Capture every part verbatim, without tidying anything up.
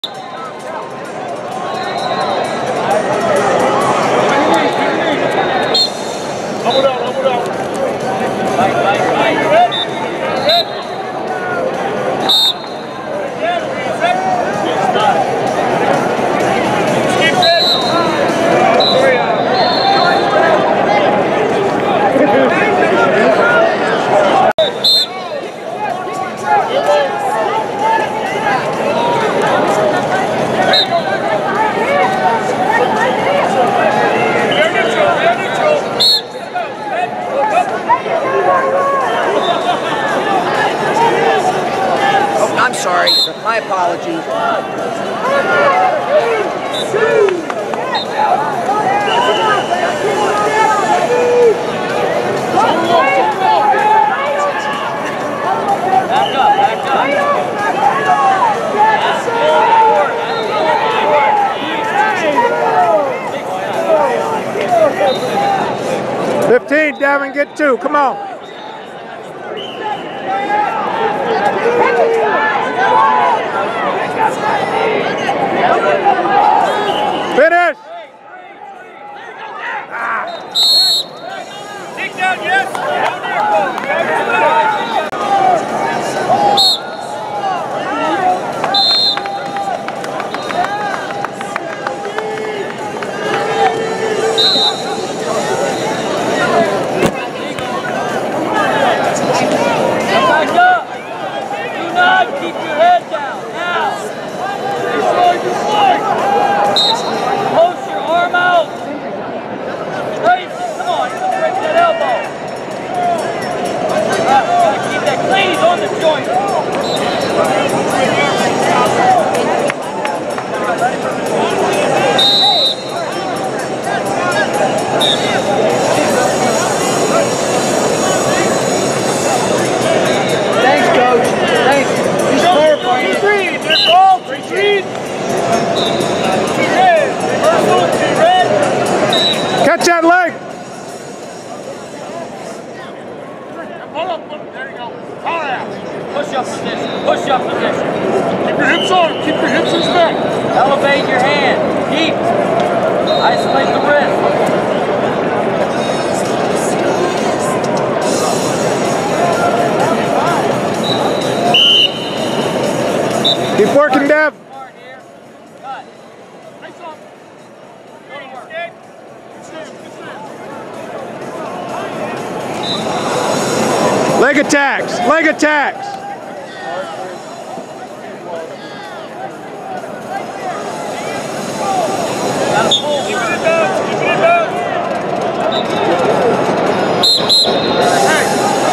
I'm sorry. My apologies. Back up, back up. fifteen, Devin, get two. Come on. Finish. Take down, yes. Back up. Do not keep your head down. Now. Post your arm out. Raise it. Come on. You're going to break that elbow. Right, gotta keep that clean. He's on the joint. Thanks, Coach. Thanks. He's clarifying. Retreat. They're called. Retreat. Red. Reversal. Red. Catch that leg. Pull up. There you go. Power out. Push up position. Push up position. Keep your hips on. Keep your hips in back. Elevate your hand. Deep. Isolate the wrist. Keep working, Dev. Smart here. Cut. Face off. Go to work. Leg attacks. Leg attacks. Gotta pull. Keep it in bounds. Keep it in bounds. Hey.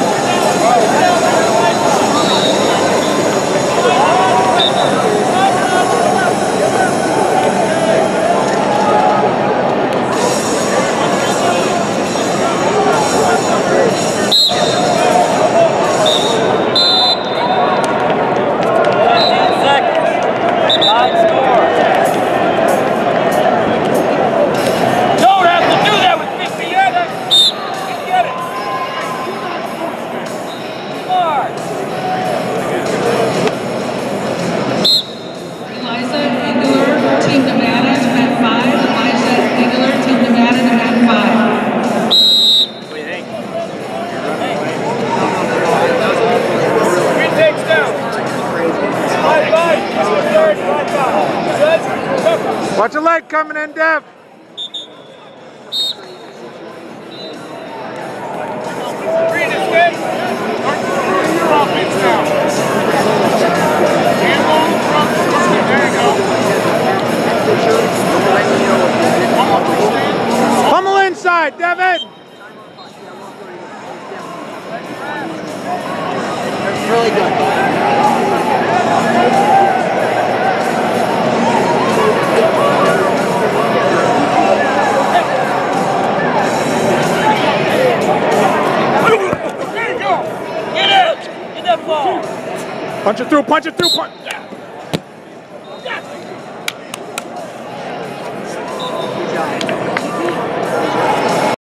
Watch your leg coming in, Dev. Green is good. Your offense now. Hand on the front. There you go. Pummel inside, Devin. That's really good. Punch it through, punch it through, punch.